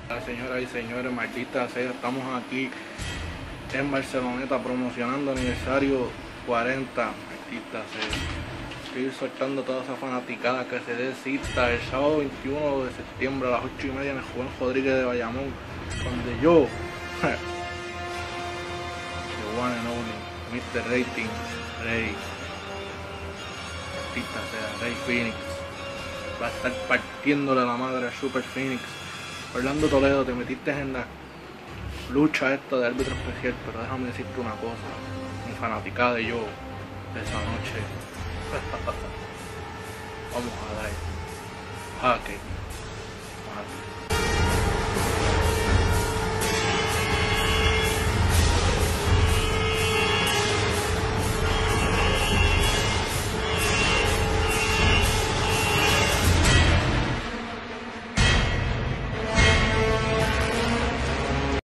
Señoras y señores, maldita sea, estamos aquí en Barceloneta promocionando aniversario 40, maldita sea. Estoy soltando toda esa fanaticada que se dé cita el sábado 21 de septiembre a las 8:30 en el Juan Rodríguez de Bayamón, donde yo, the one and only, Mr. Rating, Rey, maldita sea, Rey Phoenix, va a estar partiéndole la madre al Super Phoenix. Orlando Toledo, te metiste en la lucha esta de árbitro especial, pero déjame decirte una cosa, mi fanaticada y yo de esa noche vamos a dar jaque